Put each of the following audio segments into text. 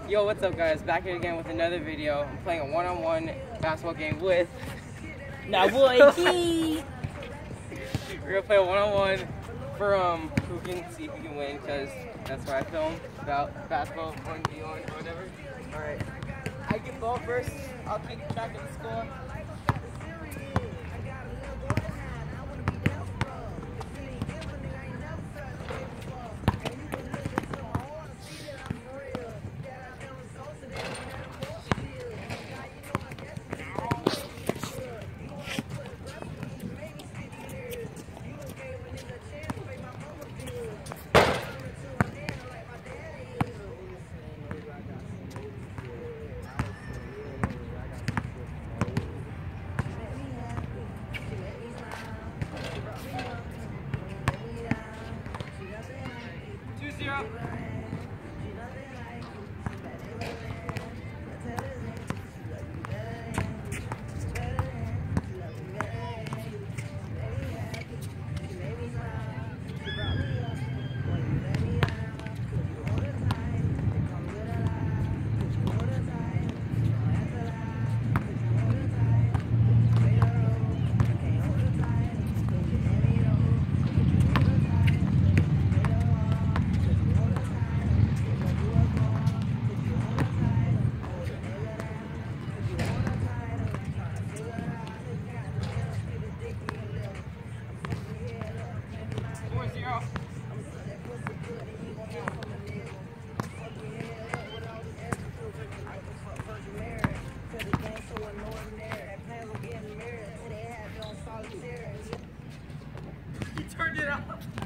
Yo, what's up guys? Back here again with another video. I'm playing a one-on-one basketball game with Now boy Key. We're gonna play a one-on-one for who can see who can win, because that's what I film about basketball 1v1 or whatever. Alright. I get ball first, I'll kick it back in the score. You turned it off.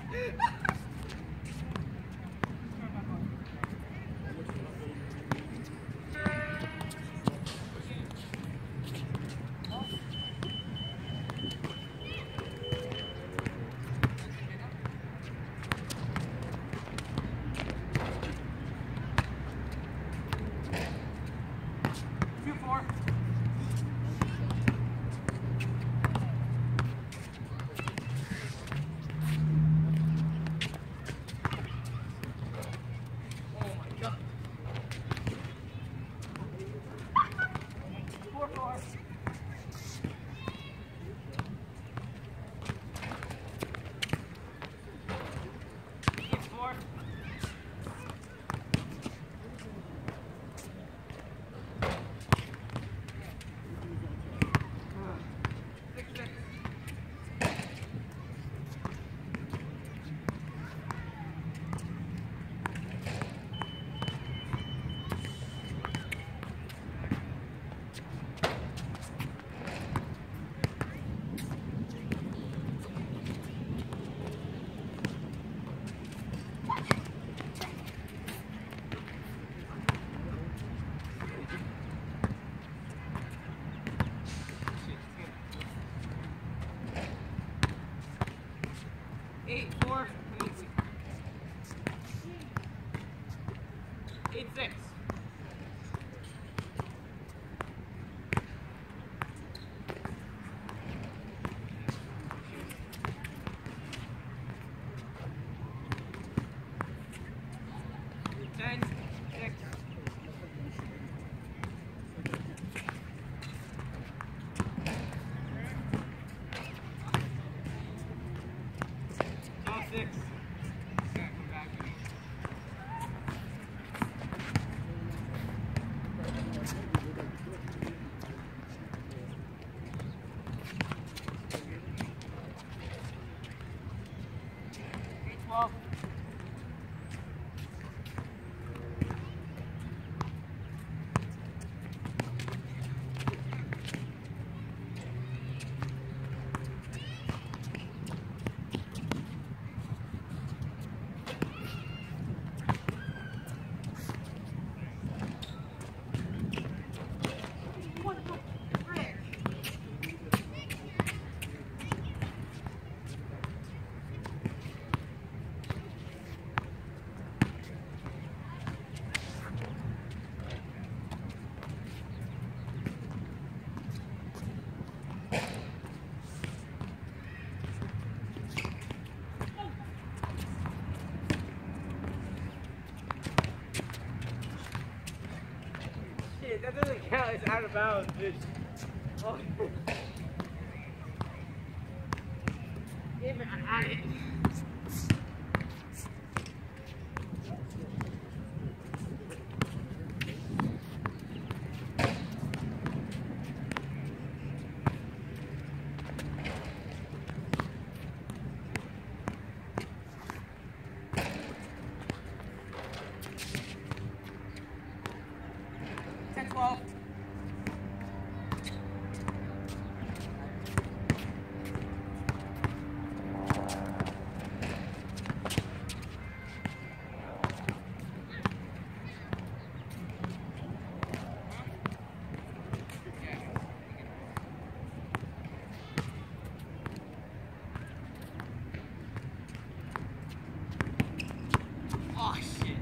Eight, 4, 8, 6. it. That doesn't count. It's out of bounds, bitch. Oh. Damn it, I had it. Oh shit.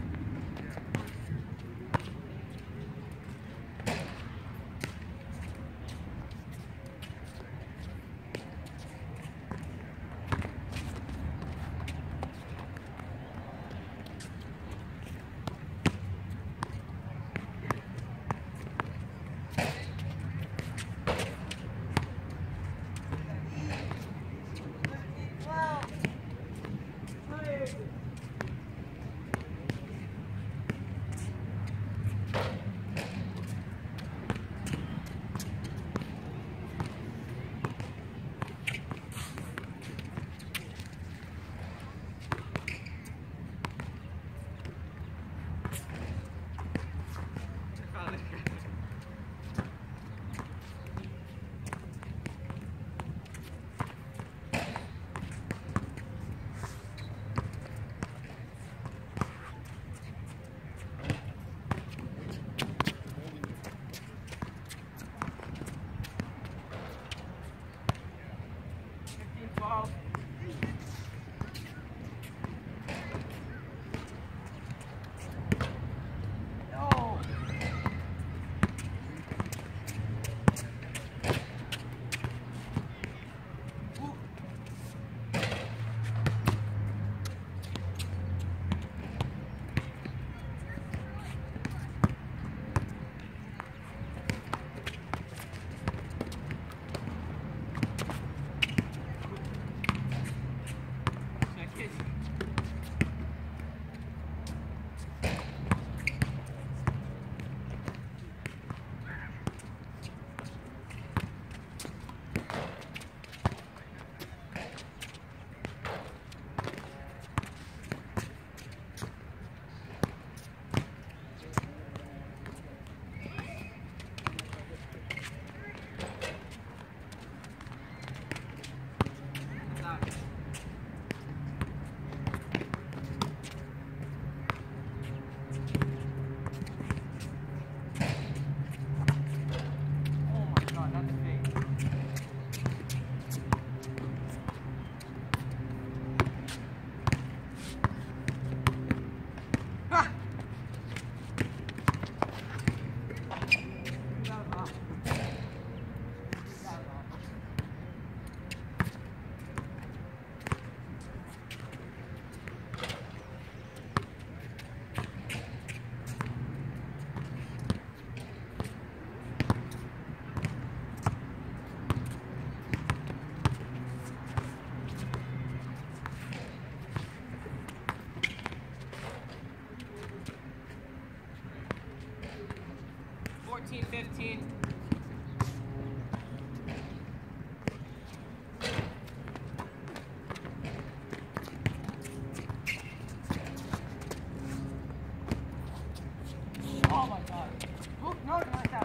$14.15. Oh my god. Oh, no, stop.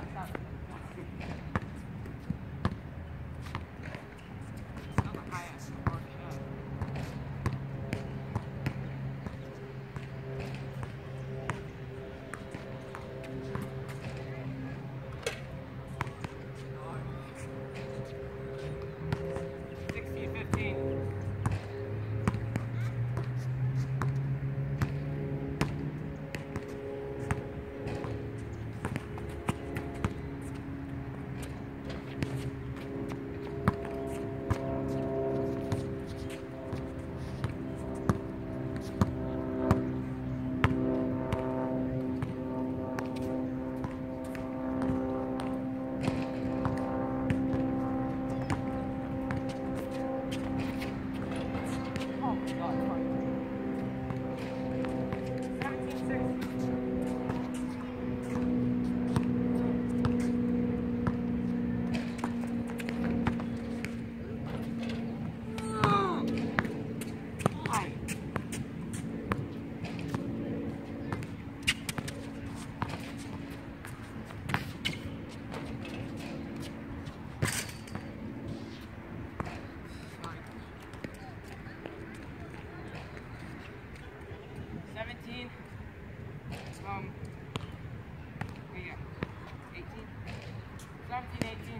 17, 18.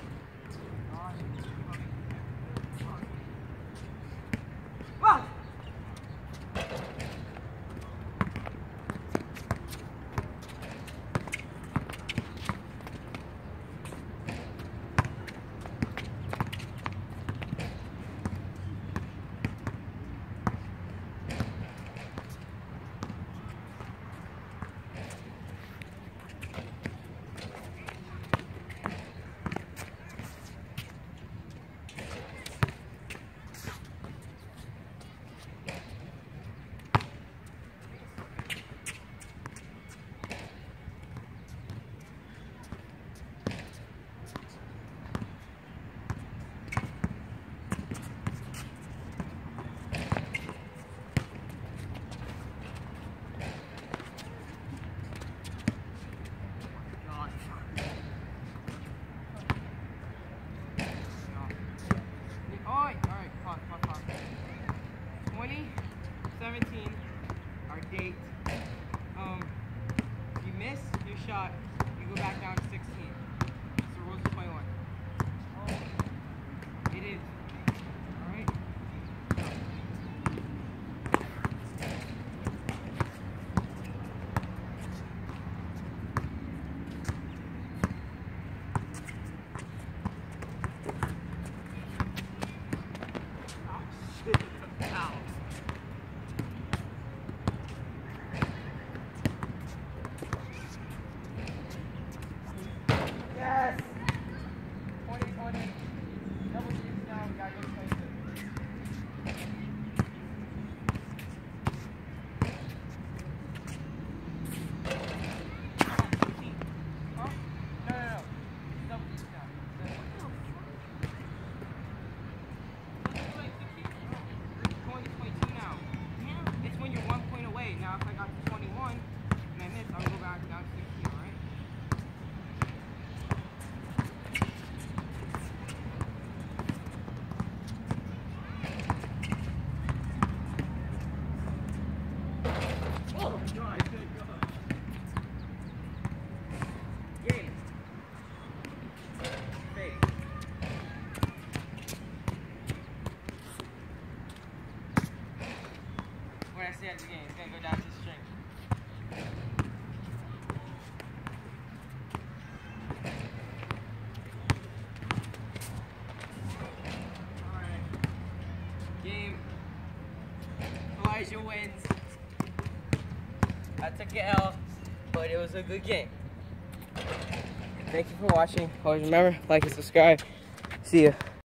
Wow! Alright, pause. 2017, our date. You miss your shot, you go back down to 16. It's the rules of 21. It is. Alright? Ow. Yes! 20, double teams down, gotta go to 22. Huh? No. Double teams down. Going to 22 now. It's when you're 1 point away. Now if I got to 21 and I miss, I'll go back down to 16, alright? Game. Fade. When I say at the game, it's gonna go down to string. Alright. Game. Elijah wins. I took an L, but it was a good game. Thank you for watching. Always remember, like and subscribe. See ya.